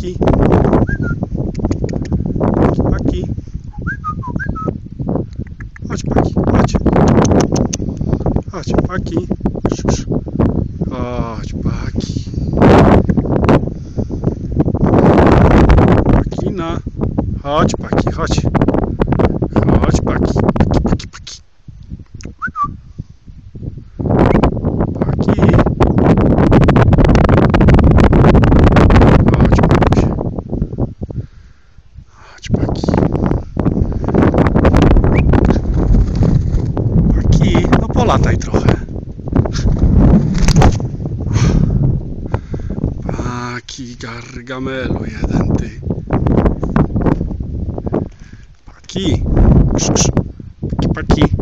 paki. Paki. Chodź paki, chodź. Chodź paki. Chodź paki. Pakina. Chodź paki, chodź. Chodź paki. Paki, paki, paki. Paki. Chodź pakuś. Chodź paki. Paki, no polataj trochę. Paki, gargamelu jeden ty. Paki. Paki, paki.